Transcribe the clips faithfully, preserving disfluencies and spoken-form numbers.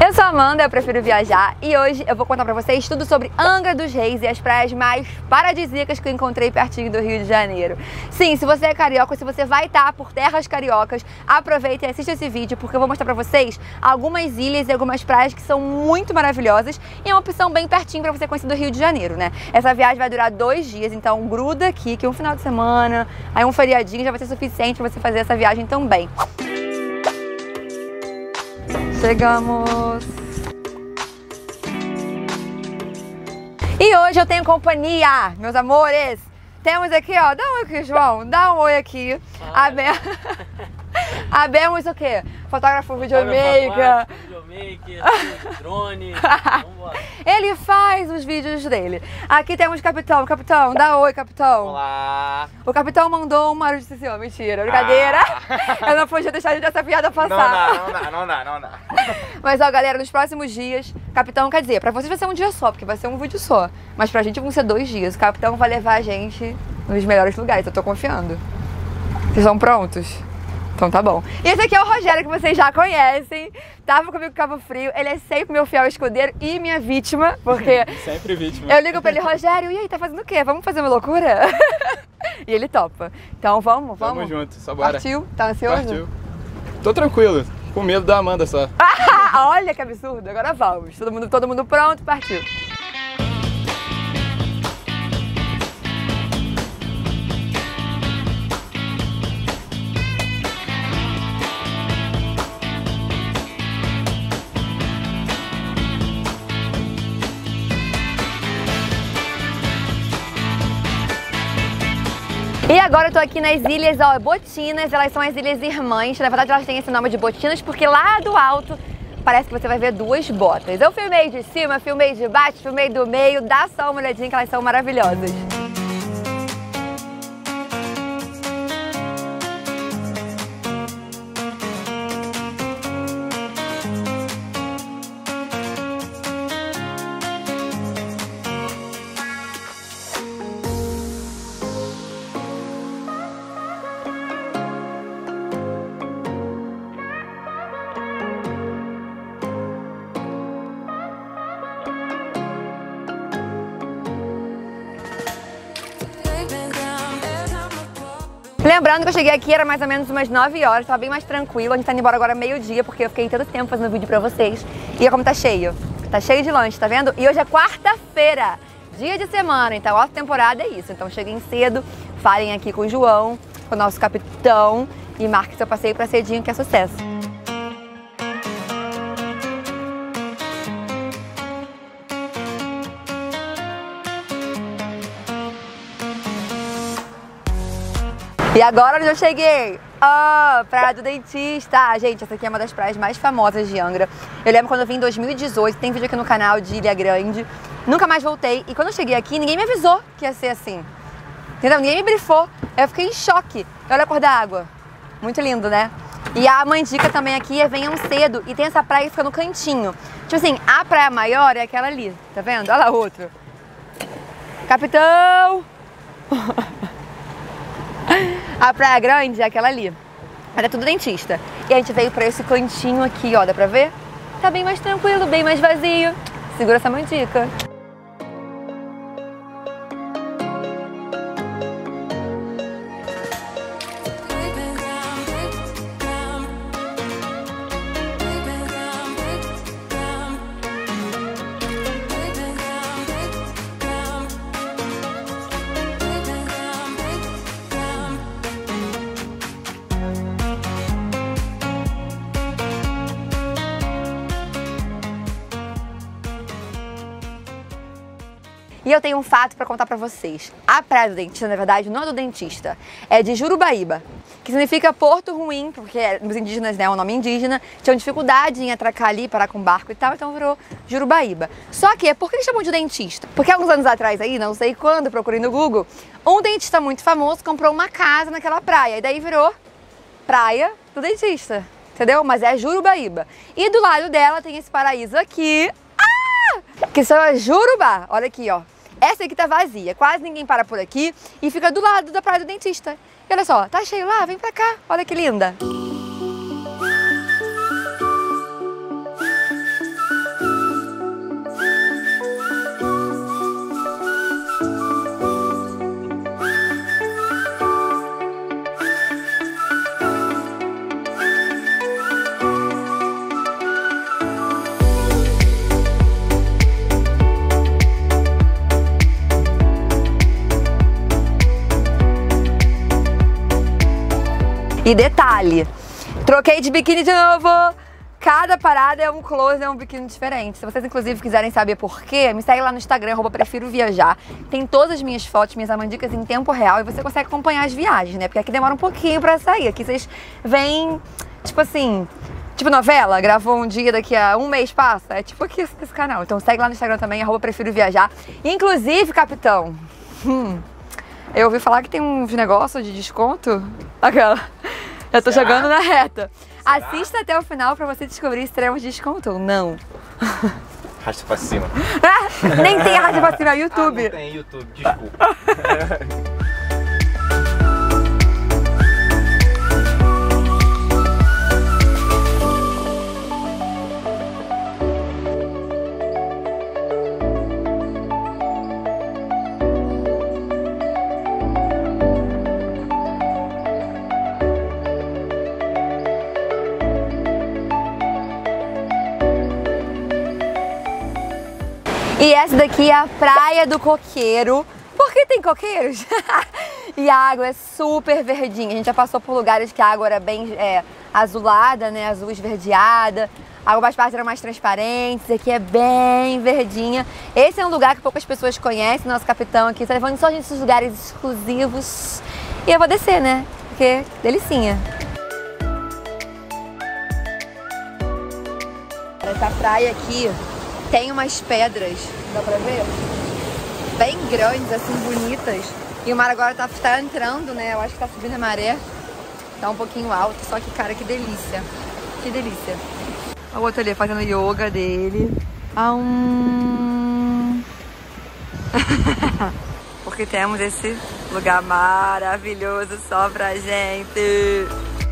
Eu sou a Amanda, eu prefiro viajar e hoje eu vou contar pra vocês tudo sobre Angra dos Reis e as praias mais paradisíacas que eu encontrei pertinho do Rio de Janeiro. Sim, se você é carioca, se você vai estar por terras cariocas, aproveita e assista esse vídeo porque eu vou mostrar pra vocês algumas ilhas e algumas praias que são muito maravilhosas e é uma opção bem pertinho pra você conhecer do Rio de Janeiro, né? Essa viagem vai durar dois dias, então gruda aqui que um final de semana, aí um feriadinho já vai ser suficiente pra você fazer essa viagem também. Chegamos! E hoje eu tenho companhia, meus amores! Temos aqui, ó, dá um oi aqui, João, dá um oi aqui. Ah, Abel... Abemos o quê? Fotógrafo, videomaker. Videomaker, drone. Vambora. Ele faz os vídeos dele. Aqui temos o capitão. Capitão, dá oi, capitão. Olá. O capitão mandou um barulho de assim, ó, mentira, brincadeira. Ah. Eu não podia deixar essa piada passar. Não dá, não dá, não dá, não dá. Mas ó, galera, nos próximos dias, capitão, quer dizer, pra vocês vai ser um dia só, porque vai ser um vídeo só. Mas pra gente vão ser dois dias. O capitão vai levar a gente nos melhores lugares, eu tô confiando. Vocês estão prontos? Então tá bom. E esse aqui é o Rogério, que vocês já conhecem. Tava comigo em Cabo Frio. Ele é sempre meu fiel escudeiro e minha vítima, porque... Sempre vítima. Eu ligo pra ele, Rogério, e aí, tá fazendo o quê? Vamos fazer uma loucura? E ele topa. Então vamos, vamos. Tamo junto, só bora. Partiu? Tá ansioso? Partiu. Tô tranquilo, com medo da Amanda só. Olha que absurdo, agora vamos. Todo mundo, todo mundo pronto, partiu. E agora eu tô aqui nas ilhas, ó, Botinas, elas são as ilhas irmãs. Na verdade elas têm esse nome de Botinas porque lá do alto parece que você vai ver duas botas. Eu filmei de cima, filmei de baixo, filmei do meio, dá só uma olhadinha que elas são maravilhosas. Lembrando que eu cheguei aqui, era mais ou menos umas nove horas, tava bem mais tranquilo. A gente tá indo embora agora meio-dia, porque eu fiquei todo tempo fazendo vídeo pra vocês. E olha como tá cheio. Tá cheio de lanche, tá vendo? E hoje é quarta-feira, dia de semana, então alta temporada é isso. Então cheguem cedo, falem aqui com o João, com o nosso capitão, e marque seu passeio pra cedinho, que é sucesso. E agora onde eu cheguei? Oh, Praia do Dentista. Gente, essa aqui é uma das praias mais famosas de Angra. Eu lembro quando eu vim em dois mil e dezoito, tem vídeo aqui no canal de Ilha Grande. Nunca mais voltei. E quando eu cheguei aqui, ninguém me avisou que ia ser assim. Entendeu? Ninguém me brifou. Eu fiquei em choque. Olha a cor da água. Muito lindo, né? E a mandica também aqui é venham cedo. E tem essa praia que fica no cantinho. Tipo assim, a praia maior é aquela ali. Tá vendo? Olha lá outra. Capitão! A praia grande é aquela ali, mas é tudo Dentista. E a gente veio pra esse cantinho aqui, ó, dá pra ver? Tá bem mais tranquilo, bem mais vazio. Segura essa mandica. E eu tenho um fato pra contar pra vocês. A Praia do Dentista, na verdade, não é do Dentista, é de Jurubaíba, que significa Porto Ruim, porque os indígenas, né, é um nome indígena, tinham dificuldade em atracar ali, parar com barco e tal, então virou Jurubaíba. Só que, por que eles chamam de dentista? Porque alguns anos atrás aí, não sei quando, procurei no Google, um dentista muito famoso comprou uma casa naquela praia, e daí virou Praia do Dentista, entendeu? Mas é Jurubaíba. E do lado dela tem esse paraíso aqui, ah! Que são as Jurubá, olha aqui, ó. Essa aqui tá vazia, quase ninguém para por aqui e fica do lado da Praia do Dentista. E olha só, tá cheio lá, vem pra cá, olha que linda. E detalhe, troquei de biquíni de novo. Cada parada é um close, é um biquíni diferente. Se vocês, inclusive, quiserem saber por quê, me segue lá no Instagram, arroba prefiro viajar. Tem todas as minhas fotos, minhas amandicas em tempo real e você consegue acompanhar as viagens, né? Porque aqui demora um pouquinho pra sair. Aqui vocês vêm, tipo assim, tipo novela, gravou um dia, daqui a um mês passa. É tipo aqui esse canal. Então segue lá no Instagram também, arroba prefiro viajar. Inclusive, capitão, hum, eu ouvi falar que tem uns negócios de desconto. Aquela. Eu tô Será? jogando na reta. Será? Assista até o final pra você descobrir se teremos desconto ou não. Arrasta pra cima. Nem tem arrasta pra cima, é YouTube. Ah, não tem YouTube, desculpa. E essa daqui é a Praia do Coqueiro. Por que tem coqueiros? E a água é super verdinha. A gente já passou por lugares que a água era bem é, azulada, né? Azul esverdeada. Algumas partes eram mais transparentes. Aqui é bem verdinha. Esse é um lugar que poucas pessoas conhecem. Nosso capitão aqui está levando só a gente esses lugares exclusivos. E eu vou descer, né? Porque delicinha. Essa praia aqui tem umas pedras, dá pra ver? Bem grandes, assim, bonitas. E o mar agora tá, tá entrando, né? Eu acho que tá subindo a maré. Tá um pouquinho alto, só que, cara, que delícia. Que delícia. Olha o outro ali fazendo yoga dele. Ah, um... Porque temos esse lugar maravilhoso só pra gente.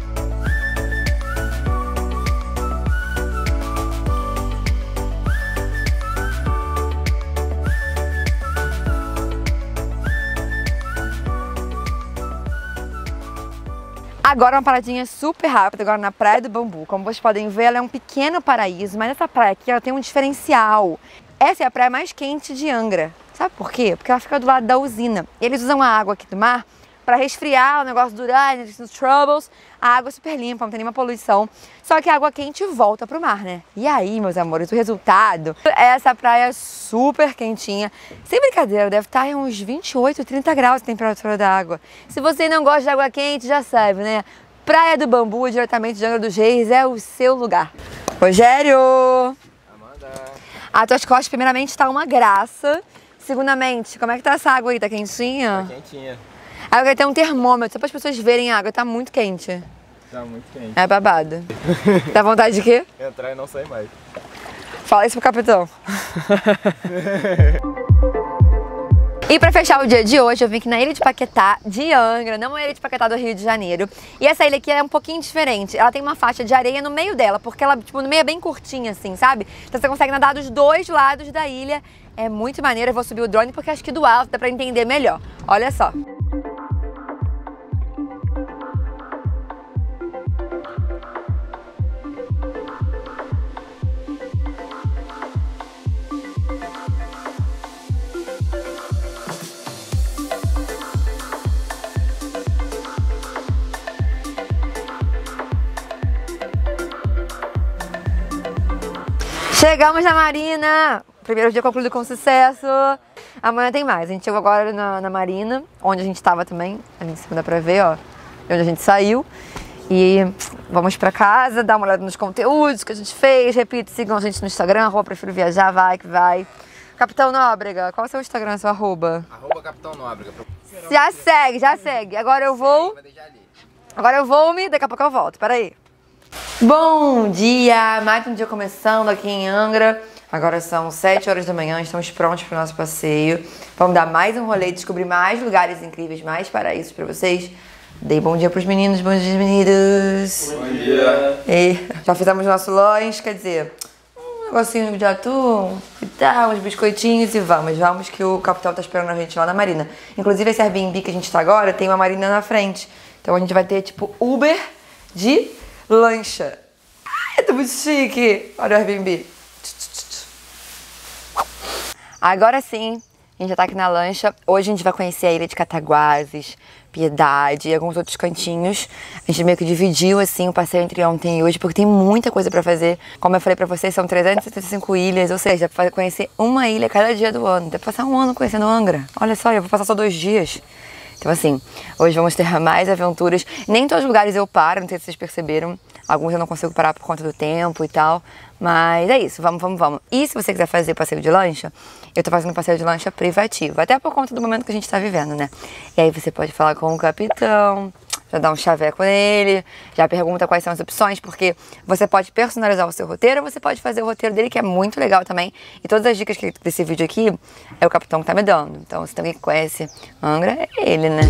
Agora uma paradinha super rápida, agora na Praia do Bambu. Como vocês podem ver, ela é um pequeno paraíso, mas essa praia aqui ela tem um diferencial. Essa é a praia mais quente de Angra. Sabe por quê? Porque ela fica do lado da usina. Eles usam a água aqui do mar para resfriar o negócio do urânio, dos troubles. A água é super limpa, não tem nenhuma poluição. Só que a água quente volta pro mar, né? E aí, meus amores, o resultado é essa praia super quentinha. Sem brincadeira, deve estar em uns vinte e oito, trinta graus a temperatura da água. Se você não gosta de água quente, já sabe, né? Praia do Bambu, diretamente de Angra dos Reis, é o seu lugar. Rogério! Amanda! A tuas costas, primeiramente, tá uma graça. Segundamente, como é que tá essa água aí? Tá quentinha? Tá quentinha. A água tem um termômetro, só para as pessoas verem a água, tá muito quente. Tá muito quente. É babado. Dá vontade de quê? Entrar e não sair mais. Fala isso pro capitão. E para fechar o dia de hoje, eu vim aqui na Ilha de Paquetá, de Angra, não é a Ilha de Paquetá do Rio de Janeiro. E essa ilha aqui é um pouquinho diferente. Ela tem uma faixa de areia no meio dela, porque ela, tipo, no meio é bem curtinha, assim, sabe? Então você consegue nadar dos dois lados da ilha. É muito maneiro. Eu vou subir o drone porque acho que do alto dá pra entender melhor. Olha só. Chegamos na Marina! Primeiro dia concluído com sucesso. Amanhã tem mais. A gente chegou agora na, na Marina, onde a gente estava também. Ali em cima dá pra ver, ó. De onde a gente saiu. E vamos pra casa, dar uma olhada nos conteúdos que a gente fez. Repito, sigam a gente no Instagram, arroba prefiro viajar, vai que vai. Capitão Nóbrega, qual é o seu Instagram, seu arroba? Arroba Capitão Nóbrega. Já segue, já segue. Agora eu vou... Agora eu vou me... Daqui a pouco eu volto, peraí. Bom dia! Mais um dia começando aqui em Angra. Agora são sete horas da manhã, estamos prontos para o nosso passeio. Vamos dar mais um rolê, descobrir mais lugares incríveis, mais paraísos para vocês. Dei bom dia para os meninos, bom dia meninos. Bom dia! E já fizemos nosso lanche, quer dizer, um negocinho de atum e tal, uns biscoitinhos e vamos, vamos que o capitão tá esperando a gente lá na Marina. Inclusive esse Airbnb que a gente tá agora tem uma Marina na frente. Então a gente vai ter tipo Uber de lancha. Ai, tá muito chique! Olha o Airbnb. Agora sim, A gente já tá aqui na lancha. Hoje a gente vai conhecer a ilha de Cataguases, Piedade e alguns outros cantinhos. A gente meio que dividiu, assim, o passeio entre ontem e hoje, porque tem muita coisa pra fazer. Como eu falei pra vocês, são trezentas e setenta e cinco ilhas, ou seja, dá pra conhecer uma ilha cada dia do ano. Dá pra passar um ano conhecendo Angra. Olha só, eu vou passar só dois dias. Então, assim, hoje vamos ter mais aventuras. Nem em todos os lugares eu paro, não sei se vocês perceberam. Alguns eu não consigo parar por conta do tempo e tal. Mas é isso, vamos, vamos, vamos. E se você quiser fazer passeio de lancha, eu tô fazendo passeio de lancha privativo. Até por conta do momento que a gente tá vivendo, né? E aí você pode falar com o capitão, já dá um chaveco nele, já pergunta quais são as opções, porque você pode personalizar o seu roteiro, ou você pode fazer o roteiro dele, que é muito legal também. E todas as dicas que, desse vídeo aqui, é o capitão que tá me dando. Então, se tem alguém que conhece Angra, é ele, né?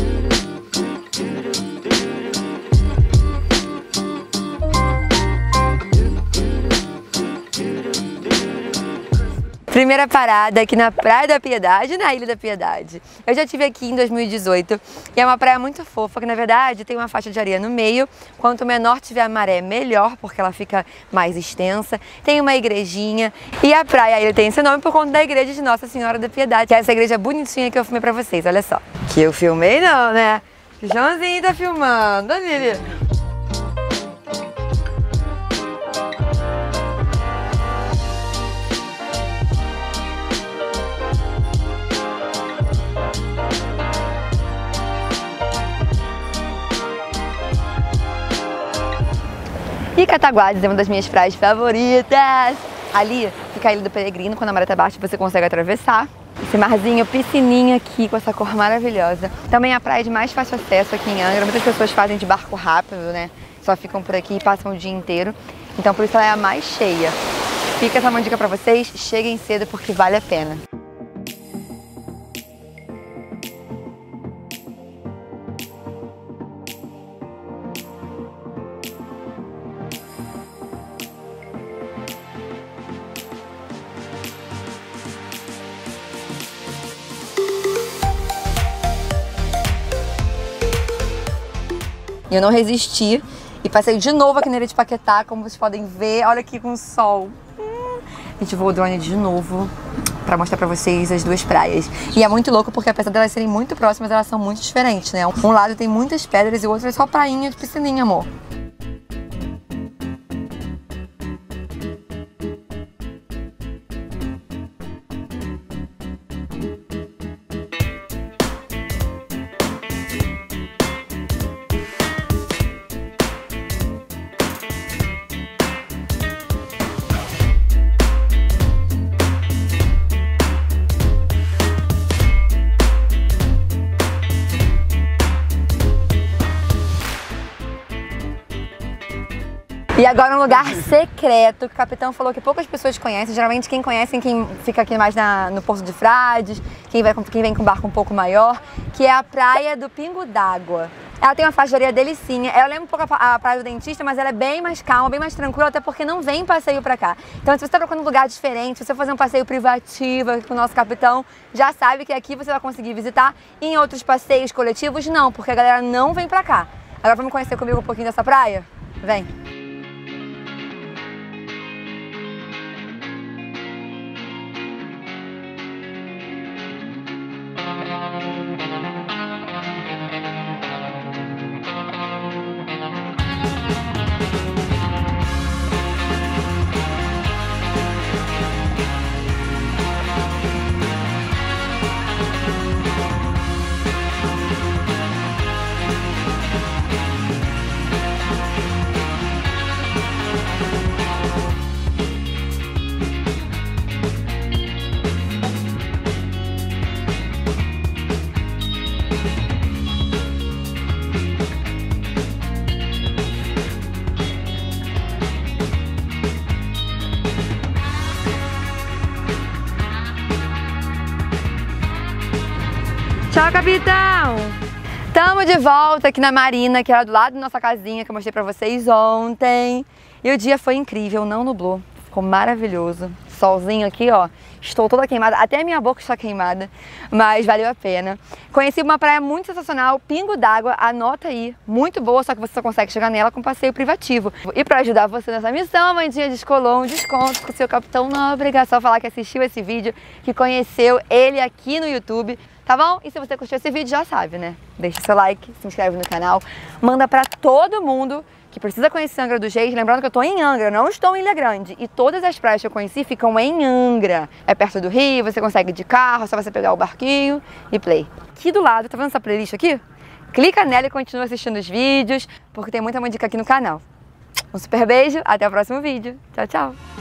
Primeira parada aqui na Praia da Piedade, na Ilha da Piedade. Eu já estive aqui em dois mil e dezoito e é uma praia muito fofa, que na verdade tem uma faixa de areia no meio. Quanto menor tiver a maré, melhor, porque ela fica mais extensa. Tem uma igrejinha e a praia ele tem esse nome por conta da igreja de Nossa Senhora da Piedade, que é essa igreja bonitinha que eu filmei pra vocês, olha só. Que eu filmei não, né? Joãozinho tá filmando, olha ele. E Cataguases é uma das minhas praias favoritas. Ali fica a Ilha do Peregrino, quando a maré tá baixa você consegue atravessar. Esse marzinho, piscininha aqui com essa cor maravilhosa. Também é a praia de mais fácil acesso aqui em Angra. Muitas pessoas fazem de barco rápido, né? Só ficam por aqui e passam o dia inteiro. Então por isso ela é a mais cheia. Fica essa uma dica pra vocês, cheguem cedo porque vale a pena. E eu não resisti e passei de novo aqui na Ilha de Paquetá, como vocês podem ver. Olha aqui com o sol. Hum. A gente voou o drone de novo pra mostrar pra vocês as duas praias. E é muito louco porque apesar delas serem muito próximas, elas são muito diferentes, né? Um lado tem muitas pedras e o outro é só prainha de piscininha, amor. E agora um lugar secreto, que o capitão falou que poucas pessoas conhecem. Geralmente quem conhece é quem fica aqui mais na, no Porto de Frades, quem, vai, quem vem com barco um pouco maior, que é a Praia do Pingo d'Água. Ela tem uma faixa de areia delicinha. Ela lembra um pouco a, a Praia do Dentista, mas ela é bem mais calma, bem mais tranquila, até porque não vem passeio pra cá. Então se você está procurando um lugar diferente, se você fazer um passeio privativo aqui com o nosso capitão, já sabe que aqui você vai conseguir visitar. E em outros passeios coletivos, não, porque a galera não vem pra cá. Agora vamos conhecer comigo um pouquinho dessa praia? Vem! Tchau, capitão! Tamo de volta aqui na Marina, que era do lado da nossa casinha, que eu mostrei pra vocês ontem. E o dia foi incrível, não nublou. Ficou maravilhoso. solzinho aqui, ó. Estou toda queimada, até a minha boca está queimada, mas valeu a pena. Conheci uma praia muito sensacional, Pingo d'Água, anota aí, muito boa, só que você só consegue chegar nela com passeio privativo. E para ajudar você nessa missão, a Mandinha descolou um desconto com o seu Capitão Nóbrega, é só falar que assistiu esse vídeo, que conheceu ele aqui no YouTube, tá bom? E se você curtiu esse vídeo, já sabe, né? Deixa seu like, se inscreve no canal, manda pra todo mundo que precisa conhecer Angra dos Reis. Lembrando que eu estou em Angra, não estou em Ilha Grande. E todas as praias que eu conheci ficam em Angra. É perto do rio, você consegue ir de carro, é só você pegar o barquinho e play. Aqui do lado, tá vendo essa playlist aqui? Clica nela e continua assistindo os vídeos, porque tem muita dica aqui no canal. Um super beijo, até o próximo vídeo. Tchau, tchau!